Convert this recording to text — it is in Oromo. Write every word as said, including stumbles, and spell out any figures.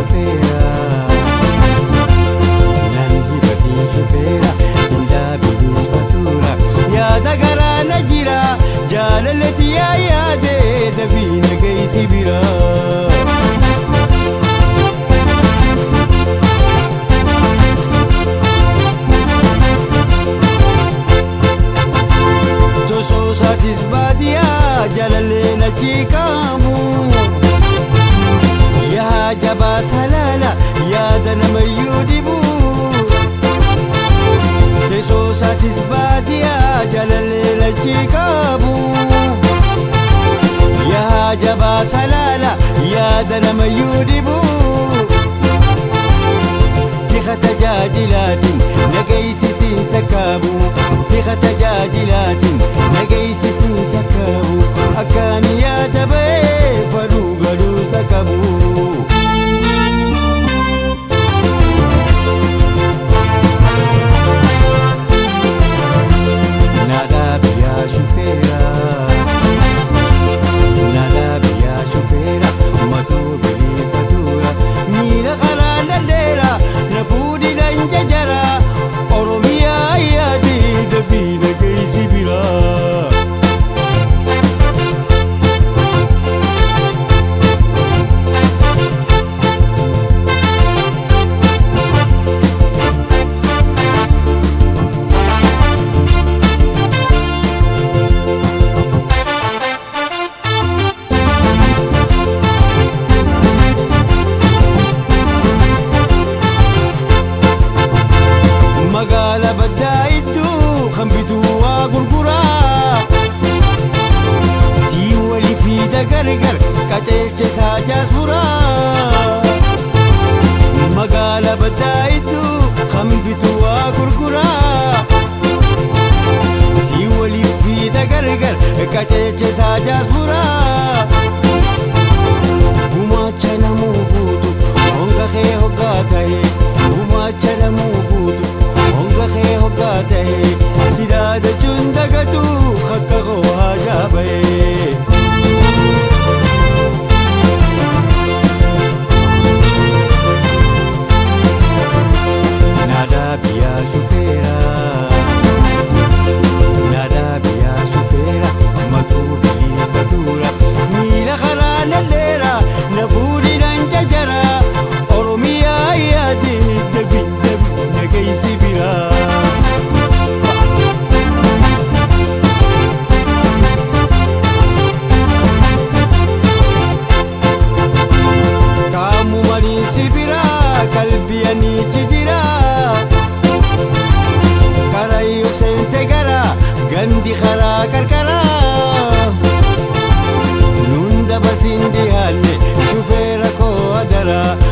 شوفيرا ننهي بدي شوفيرا إندا بليس فاتورا يا دقرا نجرا جالتي يا يا دي دبينا كيسي برا Satis badia jalalena chikamu ya jabas halala ya danama yudibu Teso satis badia jalalena chikamu ya jabas halala ya danama yudibu Tikhata jajilatin nagaysi sin sakabu Tikhata jajilatin nagaysi sin sakabu Akani ya dabe farugalu sakabu Nada biya shufera Nada biya shufera Matu bili fatura Mira khala lalera Nafudi lanjajara Oromia ya di Davina kaisi bila Magala badaitu khambitu wa gurgura Si wali fi da gargar kacelche saja sura Magala badaitu khambitu wa gurgura Si wali fi da gargar kacelche saja sura Uma chala mubutu onga khe hoga tahe Uma chala mubutu Onga khe hoga tahe Sidada chundagatu khakka go hajabe Nada biya shufera Nada biya shufera Matu bili fatura Mira khala lalera Nafuri lanjajara Oromia ya di Davi davi nagaysi bila Kamu mani sibira kalbiani chijira Karayu sente gara gandi khara karkara Nunda basindi halle shufera ko adara